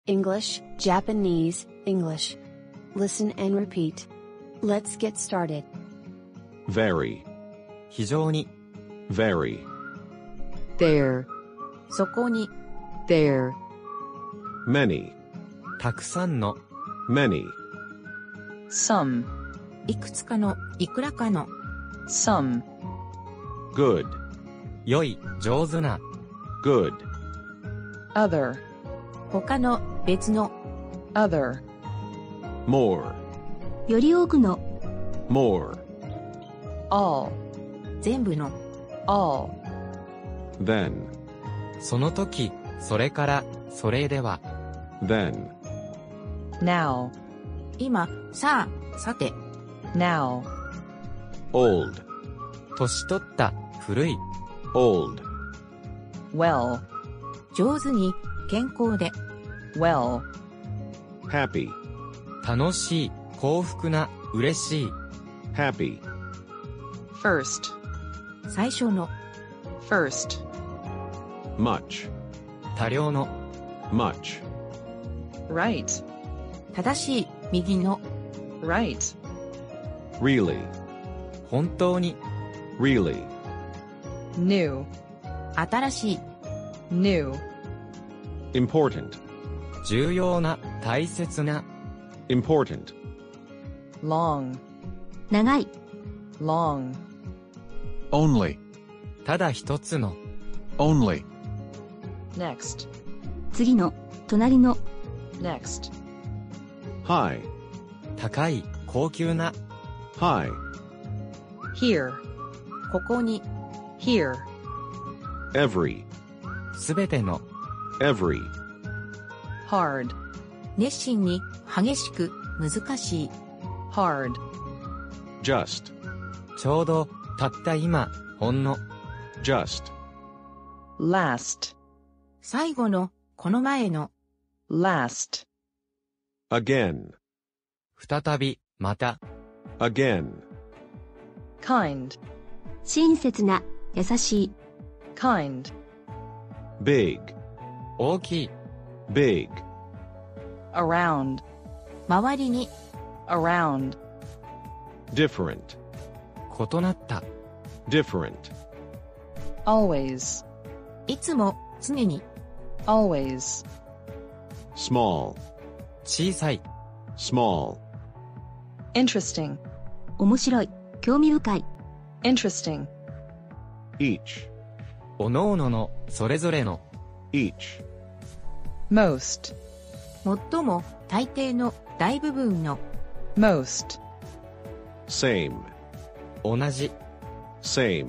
English, Japanese, English. Listen and repeat. Let's get started. Very, 非常に、 very, there, そこに、 there, many, たくさんの、 many, some, いくつかの、いくらかの、 some, good, 良い、上手な、 good, other, 他の、別の、 other, more, より多くの、 more, all, 全部の、 all, then, その時、それから、それでは、 then, now, 今、さあ、さて、 now, old, 年取った、古い、 old, well, 上手に、健康で、 well, happy, 楽しい、幸福な、嬉しい、 happy, first, 最初の、 first, much, 多量の、 much, right, 正しい、右の、 right, really, 本当に、 really, new, 新しい、 new, important, 重要な、大切な、 important, long, 長い、 long, only, ただ一つの、 only, next, 次の、隣の、 next, high, 高い、高級な、 high, here, ここに、 here, every, すべての、 every, hard, 熱心に、激しく、難しい、 hard, just, ちょうど、たった今、ほんの、 just, last, 最後の、この前の、 last, again, 再び、また、 again, kind, 親切な、優しい、 kind, big, 大きい、 big, around, 周りに、 around, different, 異なった、 different, always, いつも、常に、 always, small, 小さい、 small, interesting, 面白い、興味深い、 interesting, each, おのおのの、それぞれの、 each, most, 最も、大抵の、大部分の、 most, same, 同じ、 same,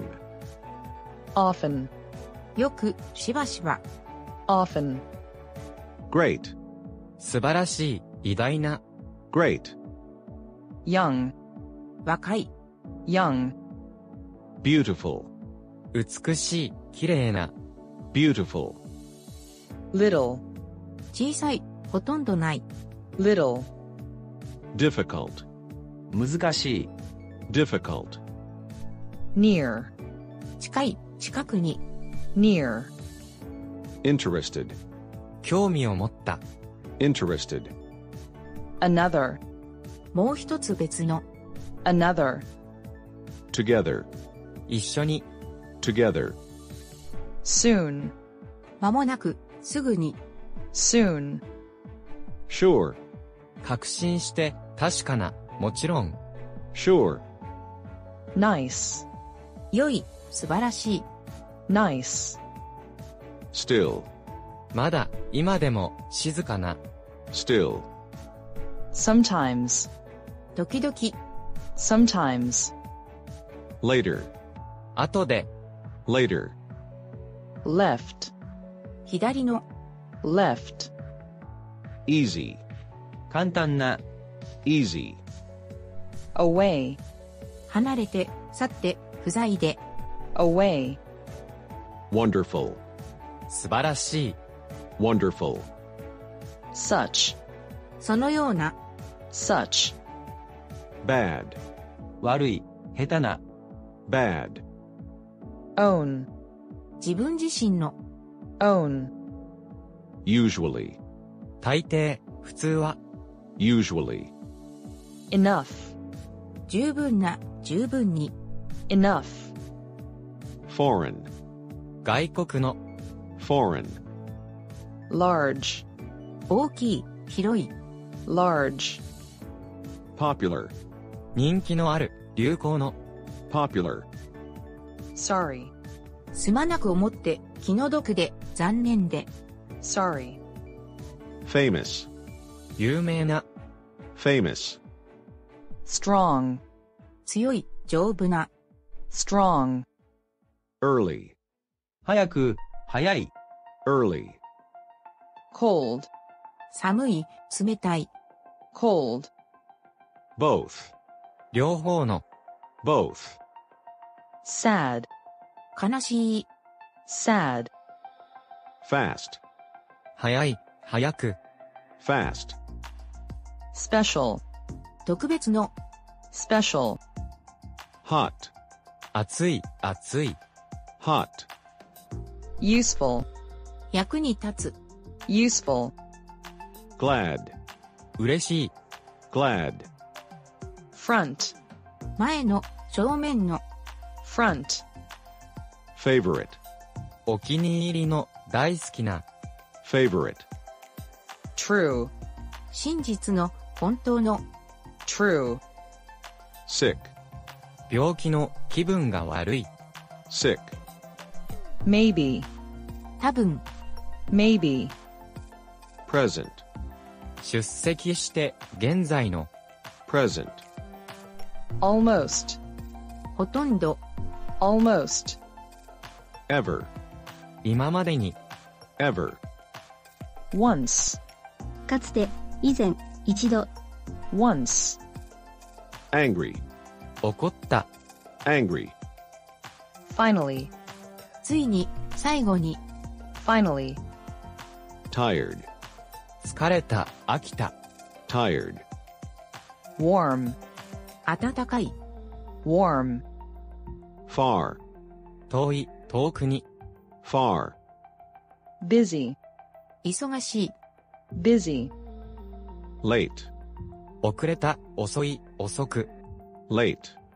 often, よく、しばしば、 often, great, 素晴らしい、偉大な、 great, young, 若い、 young, beautiful, 美しい、綺麗な、 beautiful, little, 小さい、ほとんどない、 little, difficult, 難しい、 difficult, near, 近い、近くに、 near, interested, 興味を持った、 interested, another, もう一つ別の、 another, together, 一緒に、 together, soon, 間もなく、すぐに、 soon, sure, 確信して、確かな、もちろん、 sure, nice, 良い、素晴らしい、 nice, still, まだ、今でも、静かな、 still, sometimes, 時々、 sometimes, later, 後で、 later, left, 左の、 left, easy, 簡単な、 easy, away, 離れて、去って、不在で、 away, wonderful, 素晴らしい、 wonderful, such, そのような、 such, bad, 悪い、下手な、 bad, own, 自分自身の、 own, usually, 大抵、普通は、 usually, enough, 十分な、十分に。 enough, foreign, 外国の、 foreign, large, 大きい、広い。 large, popular, 人気のある、流行の、 popular, sorry, すまなく思って、気の毒で、残念で。 sorry, famous, 有名な、 famous, strong, 強い、丈夫な。 strong, early, 早く、早い。 early, cold, 寒い、冷たい。 cold, both, 両方の、 both, sad, 悲しい。 sad, fast, 早い、早く、 fast, special, 特別の。 special, hot, 暑い、暑い、 hot, useful, 役に立つ。 useful, glad, 嬉しい、 glad, front, 前の、正面の。 front, favorite, お気に入りの、大好きな、 favorite, true, 真実の、本当の。 true, sick, 病気の、気分が悪い、 sick, maybe, 多分。 maybe, present, 出席して、現在の、 present, almost, ほとんど。 almost, ever, 今までに、 ever, once, かつて、以前、一度。 once, angry, 怒った、 angry, finally, ついに、最後に。 finally, tired, 疲れた、飽きた、 tired, warm, 暖かい。 warm, far, 遠い、遠くに、 far, busy, 忙しい。 busy, late, 遅れた、遅い、遅く、 late,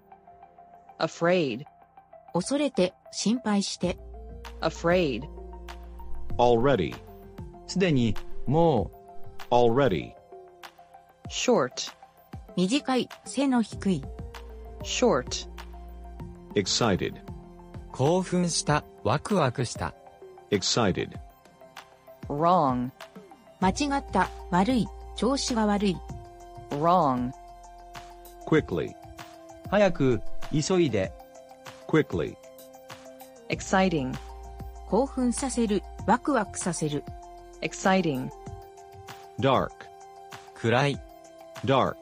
afraid, 恐れて、心配して。 afraid, already, すでに、も already, short, 短い、背の低い。 short, excited, 興奮した、ワクワクした、 excited, wrong, 間違った、悪い、調子が悪い。 wrong, quickly, う、早く、急いで。 quickly, exciting, 興奮させる、ワクワクさせる。 exciting, dark, 暗い、 dark,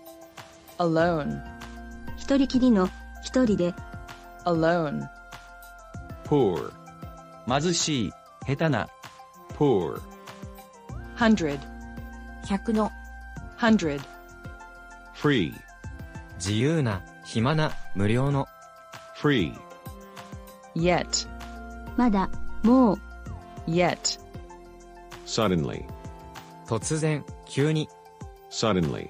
alone, 一人きりの、一人で。 alone, poor, 貧しい、下手な。 poor, hundred, 100の。 hundred, free, 自由な、暇な、無料の、 free, yet, まだ、もう。 yet, suddenly, 突然、急に、 suddenly,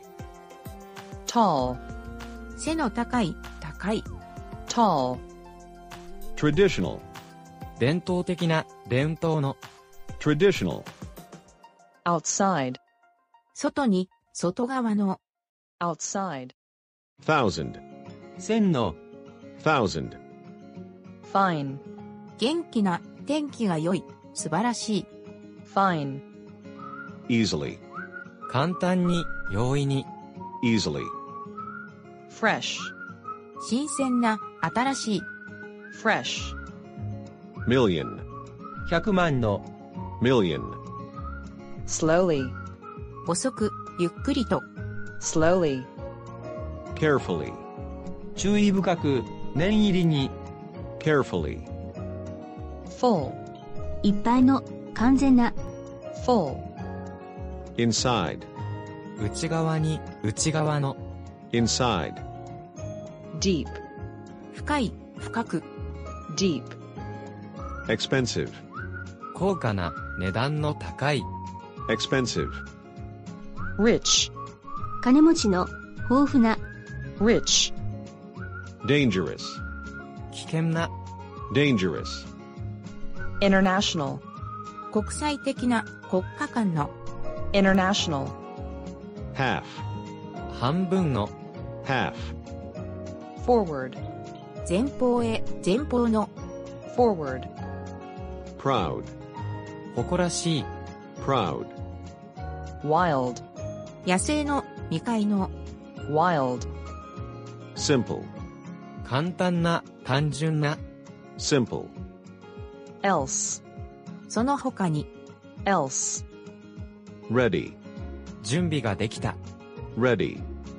tall, 背の高い、高い。 tall, traditional, 伝統的な、伝統の、 traditional, outside, 外に、外側の。 outside, thousand, 千の、 thousand, fine, 元気な、天気が良い、素晴らしい。 fine, easily, 簡単に、容易に、 easily, fresh, 新鮮な、新しい。 fresh, million, 100万の、 million, slowly, 遅く、ゆっくりと。 slowly, carefully, 注意深く、念入りに。 carefully, full, いっぱいの、完全な。 full, inside, 内側に、内側の、 inside, deep, 深い、深く。 deep, expensive, 高価な、値段の高い、 expensive, rich, 金持ちの、豊富な、 rich, dangerous, 危険な、 dangerous, international, 国際的な、国家間の、 international, half, 半分の、 half, forward, 前方へ、前方の、 forward, proud, 誇らしい、 proud, wild, 野生の、未開の、 wild, simple, 簡単な、単純な、 simple, else, その他に、 else, ready, 準備ができた、 ready,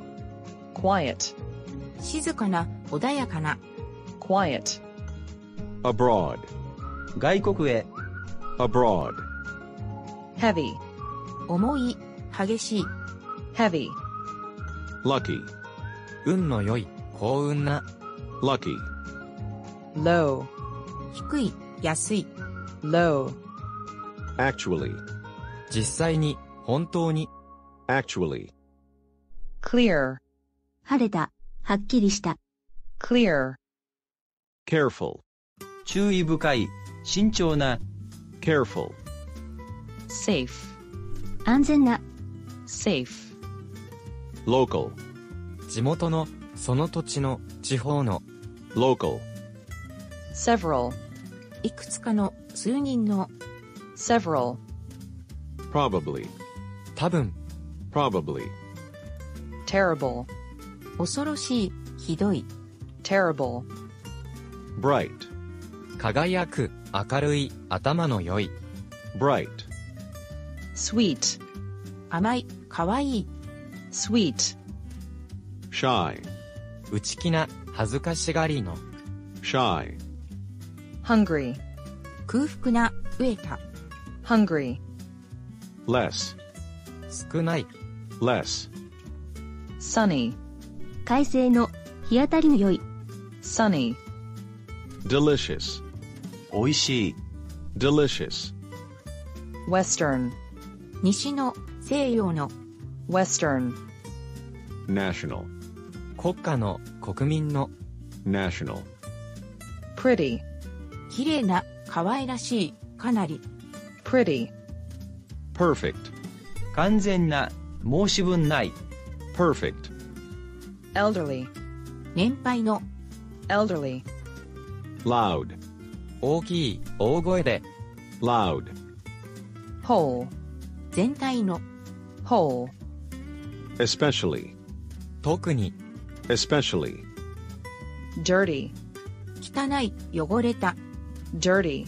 quiet, 静かな、穏やかな、 quiet, abroad, 外国へ、 abroad, heavy, 重い、激しい、 heavy, lucky, 運の良い、幸運な、 lucky, low, 低い、安い、 low, actually, 実際に、本当に、 actually, clear, 晴れた、はっきりした、 clear, careful, 注意深い、慎重な、 careful, safe, 安全な、 safe, local, 地元の、その土地の、地方の、 local, several, いくつかの、数人の、 several, probably, 多分、 probably, terrible, 恐ろしい、ひどい、 terrible, bright, 輝く、明るい、頭の良い、 bright, sweet, 甘い、かわいい、 sweet, shy, 内気な、恥ずかしがりの、 shy, hungry, 空腹な、飢えた、 hungry, less, 少ない、 less, sunny, 快晴の、日当たりの良い、 sunny, delicious, 美味しい、 delicious, western, 西の、西洋の、 western, national, 国家の、国民の、 national, pretty, 綺麗な、可愛らしい、かなり、 pretty, perfect, 完全な、申し分ない、 perfect, elderly, 年配の、 elderly, loud, 大きい、大声で、 loud, whole, 全体の、 whole, especially, 特に、 especially, dirty, 汚い、汚れた、 dirty,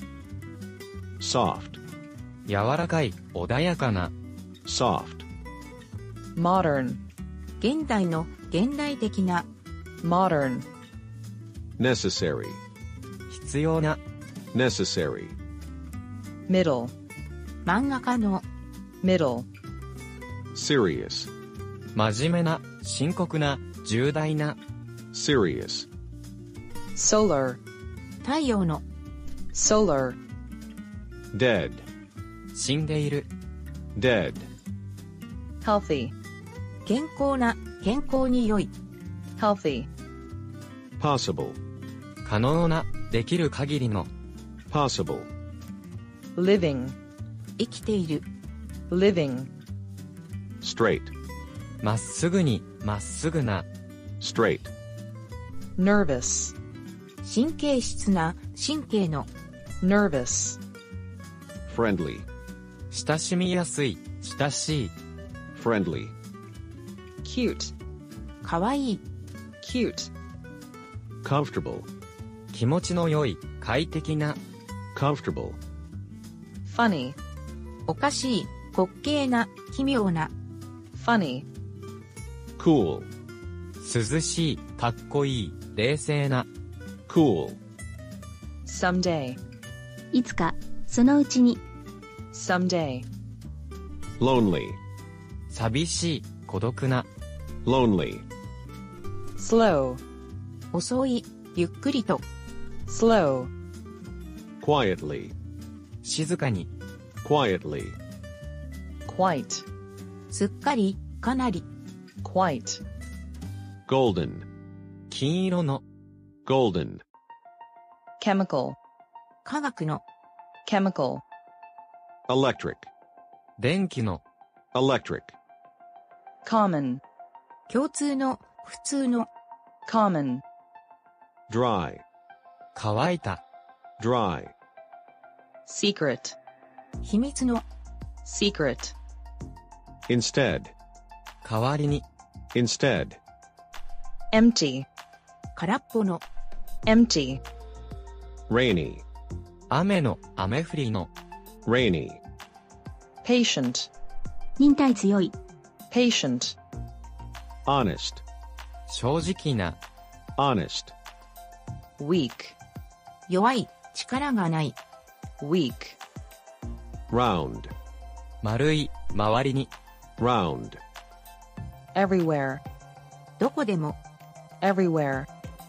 soft, 柔らかい、穏やかな、 soft, modern, 現代の、現代的な、 modern, necessary, 必要な、 necessary, middle, 漫画家の、 middle, serious, 真面目な、深刻な、重大な、 serious, solar, 太陽の、 solar, dead, 死んでいる、 dead, healthy, 健康な、健康に良い、 healthy, possible, 可能な、できる限りの、 possible, living, 生きている、 living, straight, まっすぐに、まっすぐな、 straight, nervous, 神経質な、神経の、 nervous, friendly, 親しみやすい、親しい、 friendly, cute, かわいい、 cute, comfortable, 気持ちの良い、快適な、 comfortable, funny, おかしい、滑稽な、奇妙な、 funny, cool, 涼しい、かっこいい、冷静な、 cool, someday, いつか、そのうちに、 someday, lonely, 寂しい、孤独な、 lonely, slow, 遅い、ゆっくりと、 slow, quietly, 静かに、 quietly, quite, すっかり、かなり、 quite, golden, 金色の、 golden, chemical, 科学の、 chemical, electric, 電気の、 electric, common, 共通の、普通の、 common, dry, 乾いた、 dry, secret, 秘密の、 secret, instead, 代わりに、 instead, empty, 空っぽの、 empty, rainy, 雨の、雨降りの、 rainy, patient, 忍耐強い、 patient, honest, 正直な、 honest, weak, 弱い、力がない、 weak, round, 丸い、周りに、 round, everywhere, どこでも、 everywhere,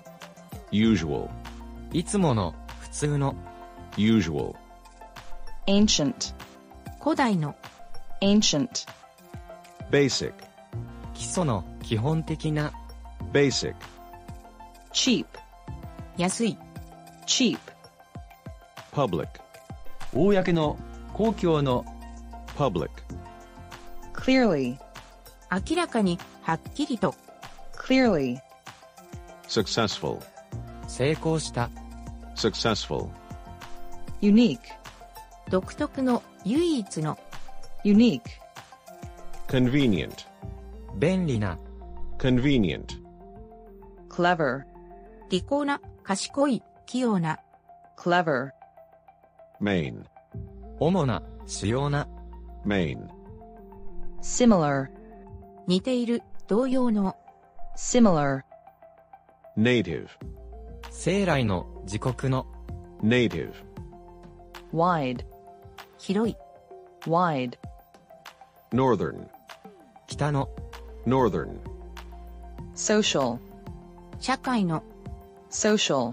usual, いつもの、普通の、 usual, ancient, 古代の、 ancient, basic, 基礎の、基本的な、 basic, cheap, 安い、 cheap, public, 公の、公共の、 public, clearly, 明らかに、はっきりと、 clearly, successful, 成功した、 successful, unique, 独特の、唯一の、 unique, convenient, 便利な、 convenient, clever, 利口な、賢い、器用な、 clever, main, 主な、主要な、 main, similar, 似ている、同様の、 similar, native, 生来の、自国の、 native, wide, 広い、 wide, northern, 北の、 northern, social, 社会の、 social,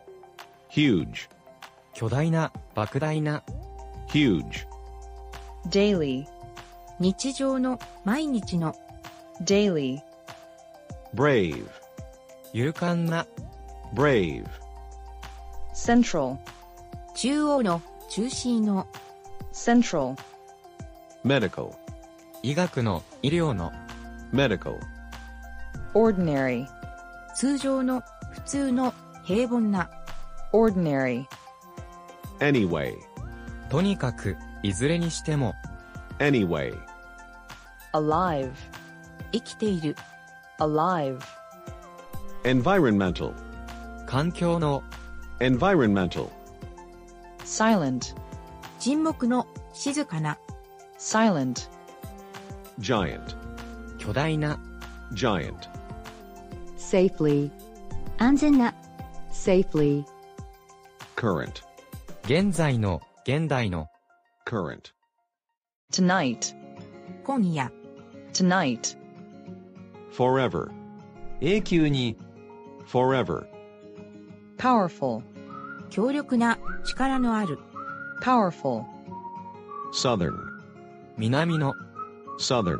huge, 巨大な、莫大な、 huge, daily, 日常の、毎日の、 daily, brave, 勇敢な、 brave, central, 中央の、中心の、 central, medical, 医学の、医療の、 medical, ordinary, 通常の、普通の、平凡な、 ordinary, anyway, とにかく、いずれにしても、 anyway, alive, 生きている、 alive, environmental, 環境の、 environmental, silent, 沈黙の、静かな、 silent, giant, 巨大な、 giant, safely, 安全な、 safely, current, 現在の、現代の、 current, tonight, 今夜、 tonight, forever, 永久に、 forever, powerful, 強力な、力のある、 powerful, southern, 南の、 southern,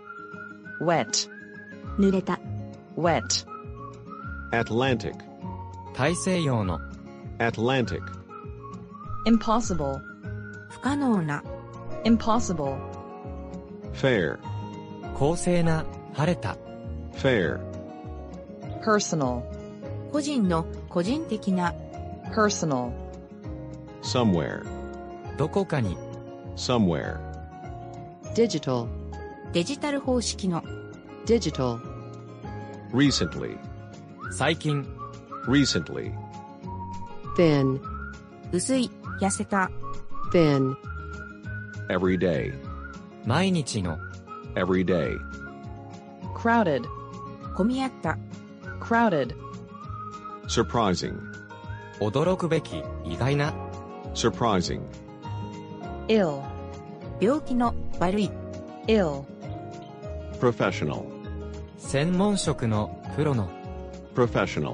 wet, 濡れた、 wet, Atlantic, 大西洋の、 Atlantic, impossible, 不可能な、 impossible, fair, 公正な、晴れた、 fair, personal, 個人の、個人的な、 personal, somewhere, どこかに、 somewhere, digital, デジタル方式の、 digital, recently, 最近、 recently, thin, 薄い、痩せた、 thin, every day, 毎日の、 every day, crowded, 混み合った、 crowded, surprising, 驚くべき、意外な、 surprising, ill, 病気の、悪い、 ill, professional, 専門職の、プロの、 professional,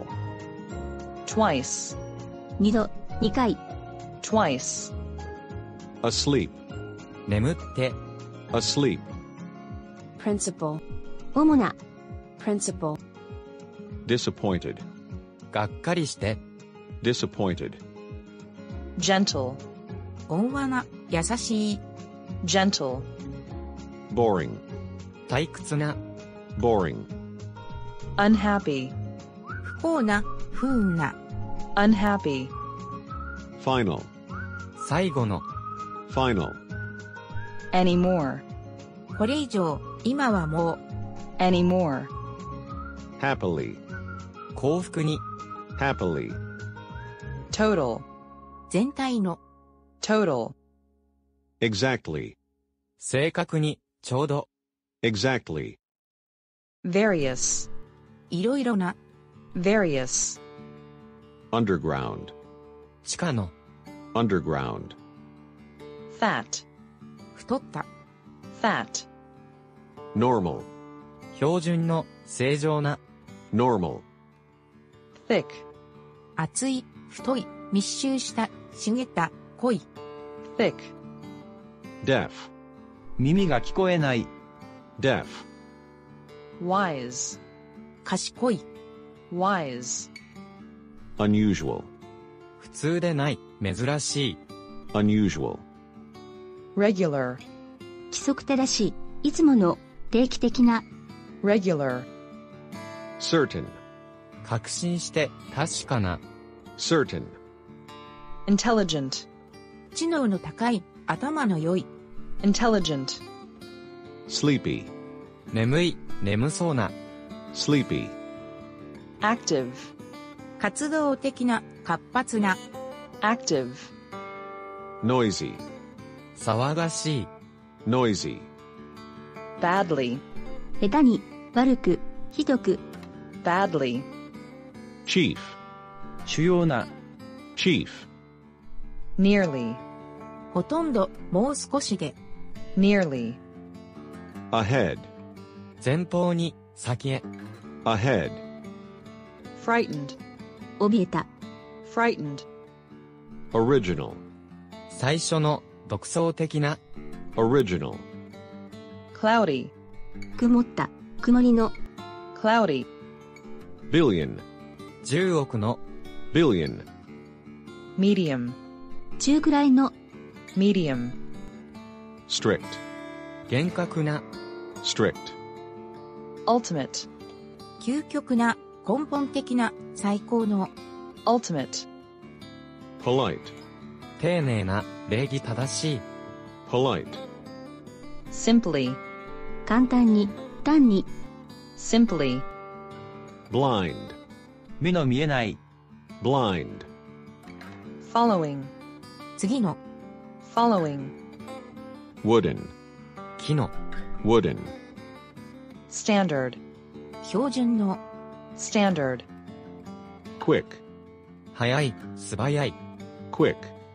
twice, 二度、二回、 twice, asleep, 眠って、 asleep, principal, 主な、 principal, disappointed, がっかりして、 disappointed, gentle, 温和な、優しい、 gentle, boring, 退屈な、 boring, unhappy, 不幸な、不運な、 unhappy, final, 最後の、 final, anymore, これ以上、今はもう、 anymore, happily, 幸福に、 happily, total, 全体の、 total, exactly, 正確に、ちょうど、 exactly, various, いろいろな、 various, underground, 地下の、 underground, fat, 太った、 fat, normal, 標準の、正常な、 normal, thick, 厚い、太い、密集した、茂った、濃い、 thick, deaf, 耳が聞こえない。 deaf, wise, 賢い、 wise, unusual, 普通でない、珍しい、 unusual, regular, 規則正しい、いつもの、定期的な、 regular, certain, 確信して、確かな、 certain, intelligent, 知能の高い、頭の良い、 intelligent, sleepy, 眠い、眠そうな、 sleepy, active, 活動的な、活発な、 active, noisy, 騒がしい、 noisy, badly, 下手に、悪く、ひどく、 badly, chief, 主要な。 chief, nearly, ほとんど、もう少しで、 nearly, ahead, 前方に、先へ、 ahead, frightened, 怯えた、 frightened, original, 最初の、独創的な、 original, cloudy, 曇った、曇りの、 cloudy, billion, 10億の、 billion, medium, 中くらいの、 medium, strict, 厳格な、 strict, ultimate, 究極な、根本的な、最高の、 ultimate, polite, 丁寧な、礼儀正しい、 polite, simply, 簡単に、単に、 simply, blind, 目の見えない。 blind, following, 次の、 following, wooden, 木の、 wooden, standard, 標準の、 standard, quick, 早い、素早い、 quick,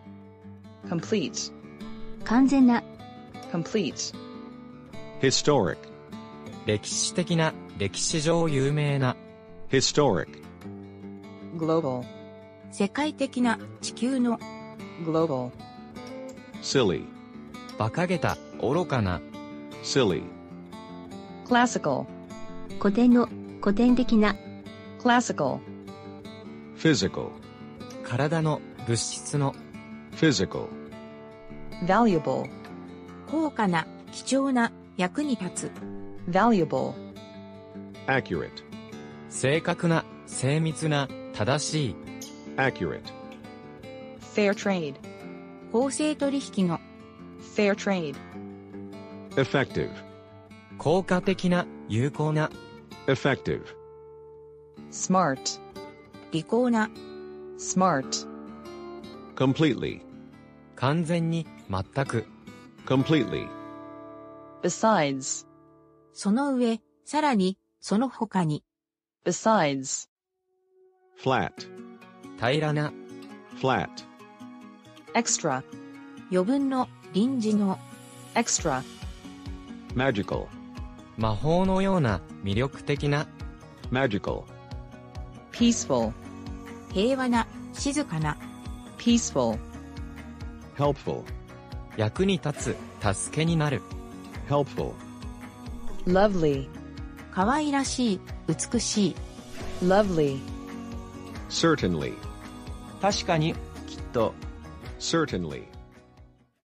complete, 完全な、 complete, historic, 歴史的な、歴史上有名な、 historic, global, 世界的な、地球の、 global, silly, 馬鹿げた、愚かな、 silly, classical, 古典の、古典的な、 classical, physical, 体の、物質の、 physical, valuable, 高価な、貴重な、役に立つ、 valuable, accurate, 正確な、精密な、正しい、 accurate, fair trade, 公正取引の、 fair trade, effective, 効果的な、有効な、 effective, smart, 利口な、 smart, completely, 完全に、全く、 completely, besides, その上、さらに、その他に、 besides, flat, 平らな、 flat, extra, 余分の、臨時の、 extra, magical, 魔法のような、魅力的な、 magical, peaceful, 平和な、静かな、 peaceful, helpful, 役に立つ、助けになる、 helpful, lovely, 可愛らしい、美しい。 lovely, certainly, 確かに、きっと。 certainly.